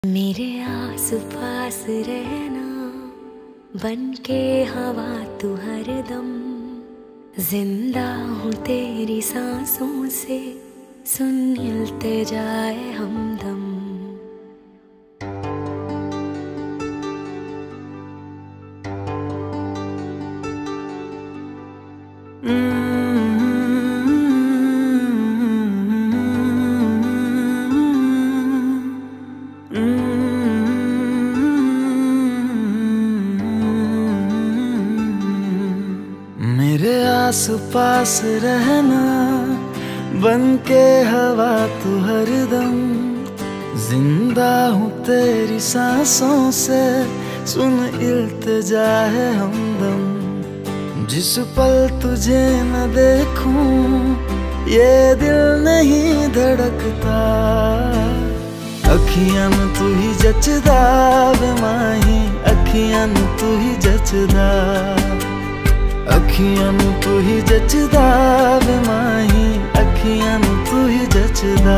मेरे आस पास रहना, बन के हवा तू हरदम। जिंदा हूँ तेरी सांसों से, सुन मिलते जाए हमदम। मेरे आस पास रहना, बन के हवा तू हरदम। जिंदा हूँ तेरी सांसों से, सुन इल्तिजा है हमदम। जिस पल तुझे न देखूं, ये दिल नहीं धड़कता। अखियां तू ही जचदा वे माही, अखियां तू ही जचदा। अखियां तू ही जचदा वे माही, अखियां तू ही जचदा।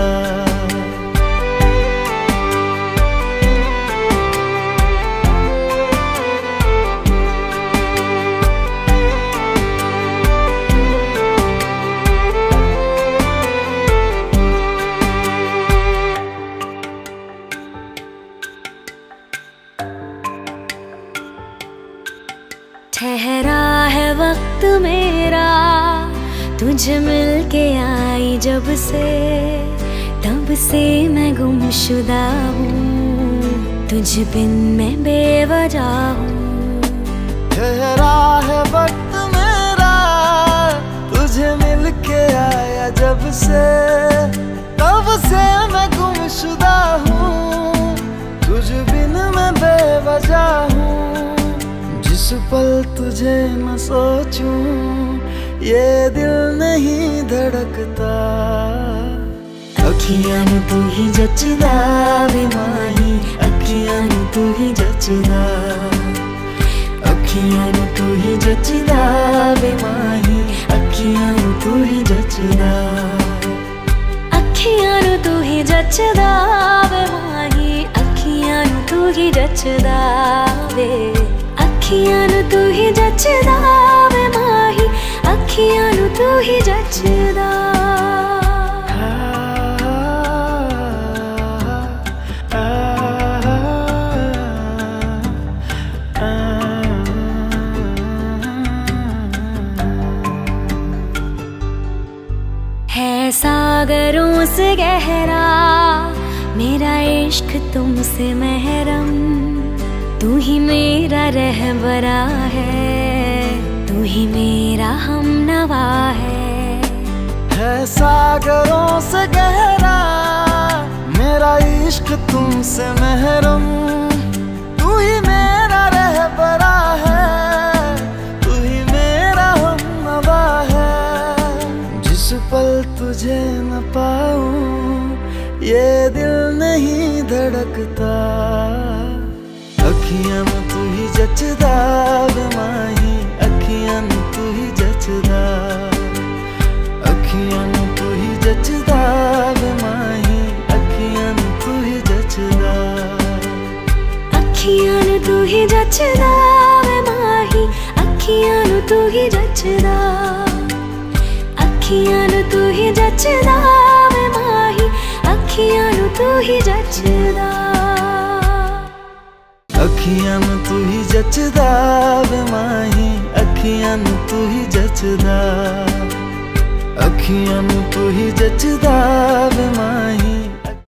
ठहरा है वक्त मेरा, तुझे मिलके आई जब से, तब से मैं गुमशुदा हूँ। तुझ बिन मैं बेवजह हूँ। ठहरा है वक्त मेरा, तुझे मिलके आया जब से, तब से मैं गुमशुदा हूँ। तुझ बिन मैं बेवजह हूँ। जिस पल तुझे न सोचूं, ये दिल नहीं धड़कता। अखियां तू ही जचदा वे माही, अखियां तू ही जचदा। अखियां तू ही जचदा वे माही, अखियां तू ही जचदा। अखियां तू ही जचदा वे माही, अखियां तू ही जचदा वे। अखियां तू ही जचदा वे माही, अखियां तू ही जचदा। है सागरों से गहरा मेरा इश्क तुमसे महरम। तू ही मेरा रहबरा है, तू ही मेरा हमनवा है। सागरों से गहरा मेरा इश्क तुमसे महरम। तू ही मेरा रहबरा है, तू ही मेरा हमनवा है। जिस पल तुझे न पाऊं, ये दिल नहीं धड़कता। अखियां तू ही जचदा वे माही, अखियां तू ही जचदा। अखियां तू ही जचदा वे माही, अखियां तू ही जचदा। अखियां तू ही जचदा वे माही, अखियां तू ही जचदा। अखियां तू ही जचदा वे माही, अखियां तू ही जचदा। अखियां तू ही जचदा वे माही, अखियां तू ही जचदा। अखियां तू ही जचदा वे माही।